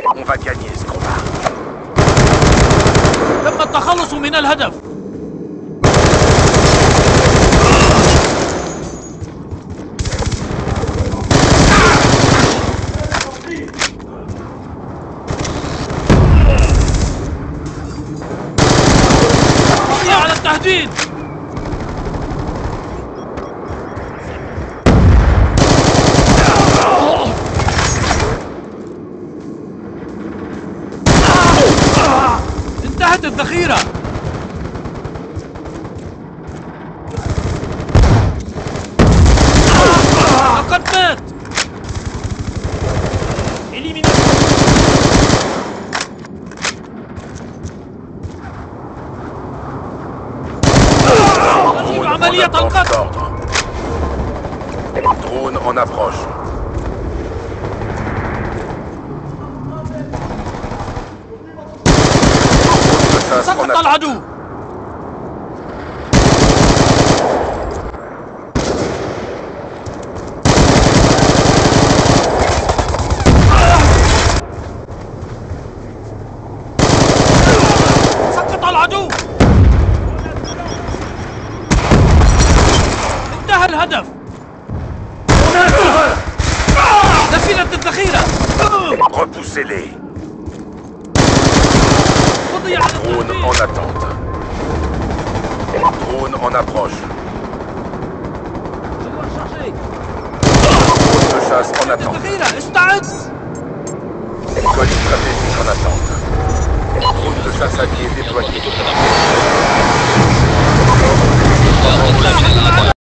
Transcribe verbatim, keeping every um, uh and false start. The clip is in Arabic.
On va gagner ce combat. تم التخلص من الهدف. قضي على التهديد. انتهت الذخيرة. لقد مات. تجيب عملية القتل. Drone en approche. سقط العدو. سقط العدو. انتهى الهدف. نفذت الذخيرة. Repoussez-les. قضي على Drone التهديد. en attente. Drone en approche. Drone de chasse en attente. الذخيرة استعد. Colis stratégique en attente. Drone de chasse allié déployé.